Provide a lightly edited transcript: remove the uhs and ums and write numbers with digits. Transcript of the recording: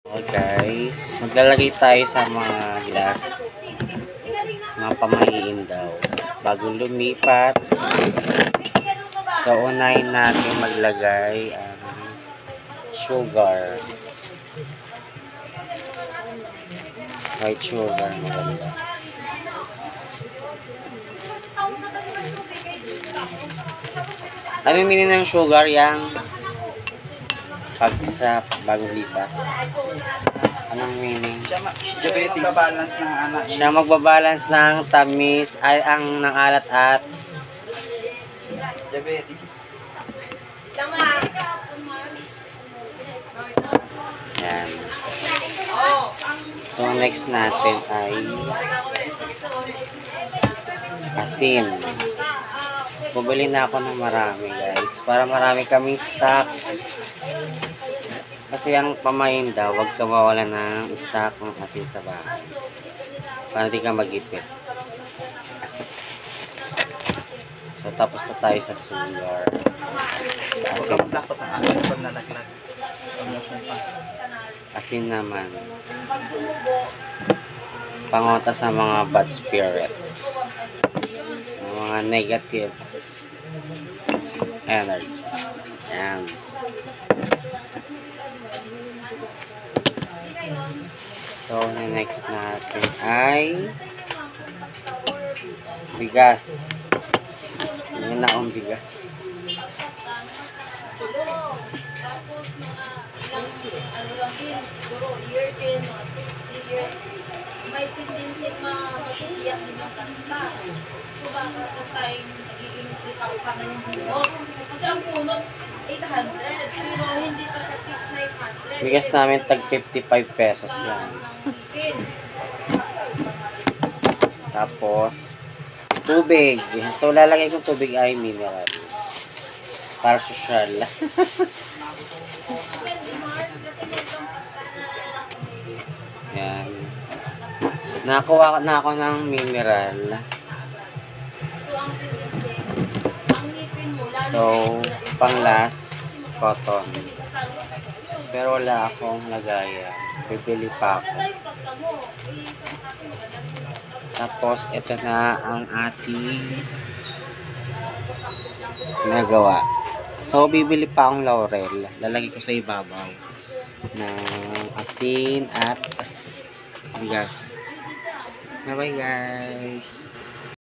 Okay guys, maglalagay tayo sa mga glass, mga pamahiin daw, bago lumipat. So unahin natin maglagay ang sugar, white sugar, maganda. Ano yung meaning ng sugar? Yang pagsa bagong lipat. Anong meaning? Siya magbabalance ng anak. Siya magbabalance ng tamis ay ang ng alat at Diabetes. yan. So next natin ay asin. Bumili na ako ng marami guys, para marami kaming stock. Kasi ang pamain daw, huwag kang mawala ng stock ng asin sa bahay para di ka magipit. So tapos na tayo sa sugar, sa asin. Dapat ang akin pag nalaglag. Asin naman, pangota sa mga bad spirit, sa mga negative energy. Yan. So, next natin ay bigas. Yung naong bigas. May tendency matiyak din ang kasta. So baka tayo nagiging 3,000 na yung bunot. Kasi ang bunot 800. Pero hindi pa siya fixed na 800. Bigas namin tag 55 pesos yan. Tapos, tubig. So, lalagay kong tubig ay mineral. Para social. Yan. Nakakuha na ako ng mineral. So, pang last, cotton. Pero wala akong lagayan. Pipili pa ako. Tapos, ito na ang ating nagawa. So, bibili pa akong laurel. Lalagay ko sa ibabaw ng asin at bigas. Bye-bye guys!